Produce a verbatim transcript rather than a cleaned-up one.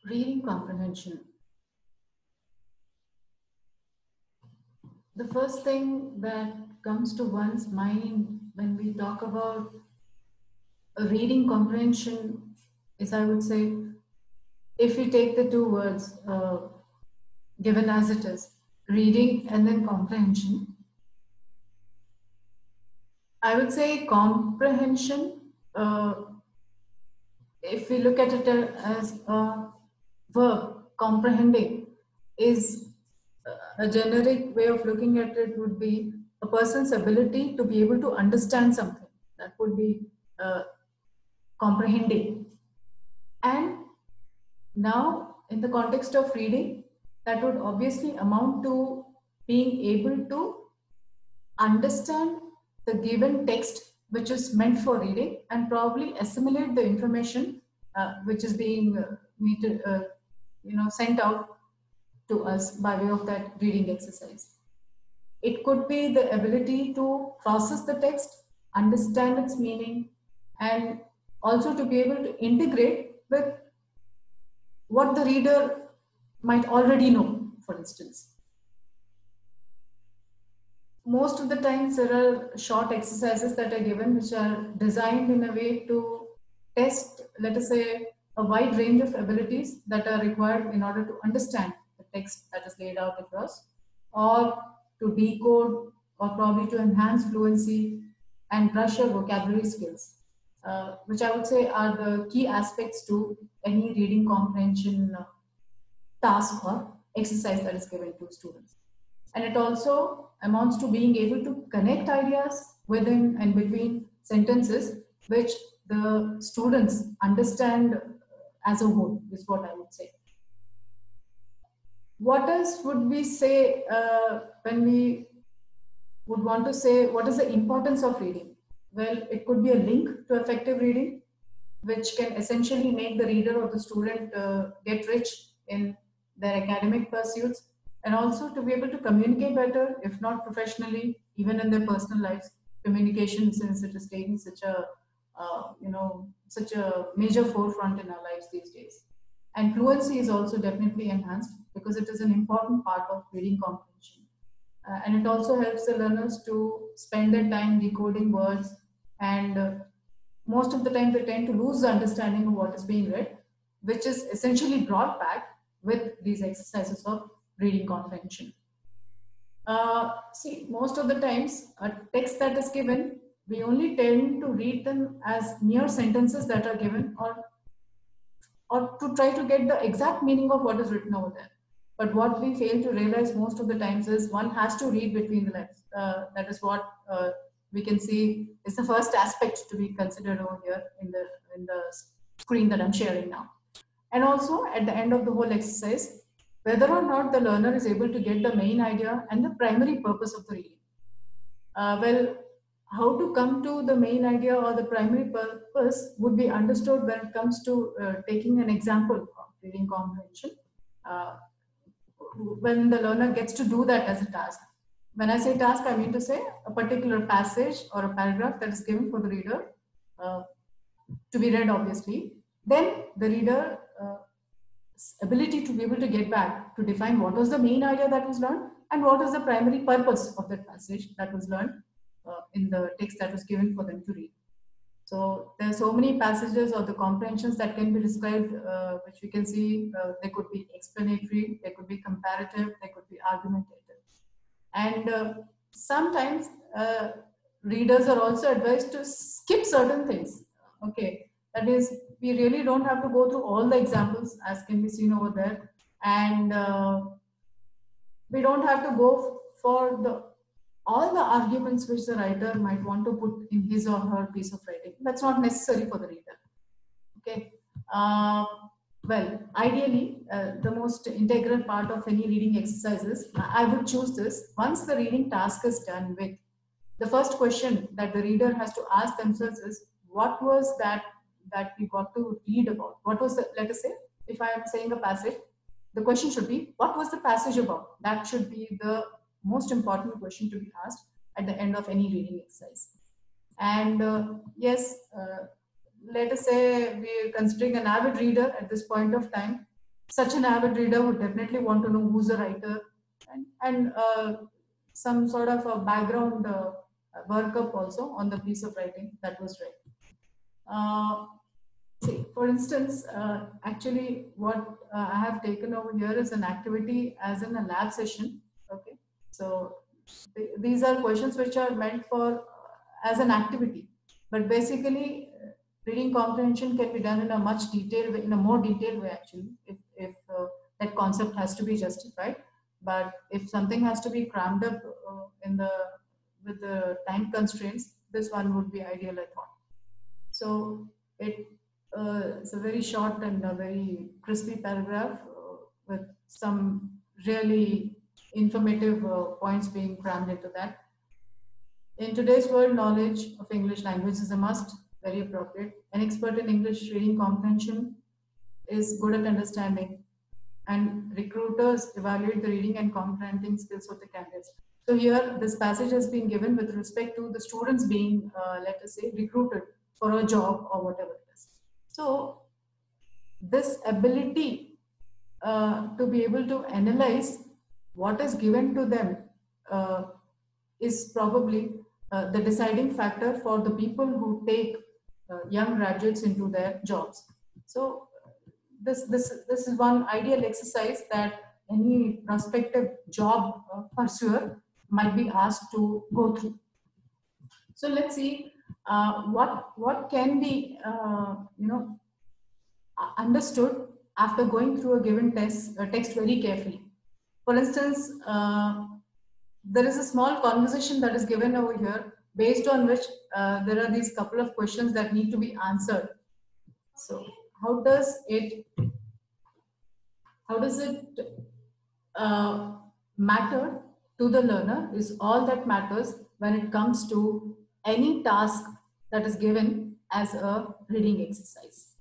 Reading comprehension. The first thing that comes to one's mind when we talk about a reading comprehension is, I would say, if we take the two words uh, given as it is, reading and then comprehension, I would say comprehension, uh, if we look at it as a verb, comprehending is a generic way of looking at it would be a person's ability to be able to understand something. That would be uh, comprehending. And now, in the context of reading, that would obviously amount to being able to understand the given text which is meant for reading and probably assimilate the information uh, which is being uh, meted, uh, you know sent out to us by way of that reading exercise. It could be the ability to process the text, understand its meaning, and also to be able to integrate with what the reader might already know, for instance. Most of the times there are short exercises that are given which are designed in a way to test, let us say, a wide range of abilities that are required in order to understand the text that is laid out across, or to decode, or probably to enhance fluency and brush your vocabulary skills, uh, which I would say are the key aspects to any reading comprehension uh, task or exercise that is given to students. And it also amounts to being able to connect ideas within and between sentences, which the students understand as a whole, is what I would say. What else would we say uh, when we would want to say what is the importance of reading? Well, it could be a link to effective reading, which can essentially make the reader or the student uh, get rich in their academic pursuits, and also to be able to communicate better, if not professionally, even in their personal lives. Communication, since it is taking such a uh, you know such a major forefront in our lives these days, and fluency is also definitely enhanced because it is an important part of reading comprehension. Uh, and it also helps the learners to spend their time decoding words, and uh, most of the time they tend to lose the understanding of what is being read, which is essentially brought back with these exercises of reading comprehension. Uh, see, most of the times, a text that is given, we only tend to read them as mere sentences that are given, or or to try to get the exact meaning of what is written over there. But what we fail to realize most of the times is one has to read between the lines. Uh, that is what uh, we can see is the first aspect to be considered over here in the in the screen that I'm sharing now. And also at the end of the whole exercise, whether or not the learner is able to get the main idea and the primary purpose of the reading. Uh, well, how to come to the main idea or the primary purpose would be understood when it comes to uh, taking an example of reading comprehension. Uh, when the learner gets to do that as a task. When I say task, I mean to say a particular passage or a paragraph that is given for the reader uh, to be read, obviously. Then the reader uh, ability to be able to get back to define what was the main idea that was learned and what is the primary purpose of that passage that was learned uh, in the text that was given for them to read. So there are so many passages or the comprehensions that can be described, uh, which we can see. Uh, they could be explanatory, they could be comparative, they could be argumentative. And uh, sometimes uh, readers are also advised to skip certain things. Okay, that is, we really don't have to go through all the examples as can be seen over there. And uh, we don't have to go for the all the arguments which the writer might want to put in his or her piece of writing. That's not necessary for the reader. Okay. Uh, well, ideally, uh, the most integral part of any reading exercises, I would choose this. Once the reading task is done with, the first question that the reader has to ask themselves is, what was that that we got to read about? What was the, let us say, if I am saying a passage, the question should be, what was the passage about? That should be the most important question to be asked at the end of any reading exercise. And uh, yes, uh, let us say we are considering an avid reader at this point of time. such an avid reader would definitely want to know who's the writer, and, and uh, some sort of a background uh, workup also on the piece of writing that was read. Uh, see, for instance, uh, actually what uh, I have taken over here is an activity as in a lab session. Okay, so th these are questions which are meant for uh, as an activity, but basically uh, reading comprehension can be done in a much detailed way, in a more detailed way actually, if, if uh, that concept has to be justified. But if something has to be crammed up uh, in the with the time constraints, this one would be ideal, I thought. So it uh, it's a very short and a very crispy paragraph uh, with some really informative uh, points being crammed into that. In today's world, knowledge of English language is a must, very appropriate. An expert in English reading comprehension is good at understanding, and recruiters evaluate the reading and comprehending skills of the candidates. So here, this passage has been given with respect to the students being, uh, let us say, recruited for a job or whatever it is. So this ability uh, to be able to analyze what is given to them uh, is probably uh, the deciding factor for the people who take uh, young graduates into their jobs. So this this this is one ideal exercise that any prospective job uh, pursuer might be asked to go through. So let's see uh, what what can be uh, you know understood after going through a given test uh, text very carefully. For instance, uh, there is a small conversation that is given over here, based on which uh, there are these couple of questions that need to be answered. So how does it how does it uh, matter to the learner is all that matters when it comes to any task that is given as a reading exercise.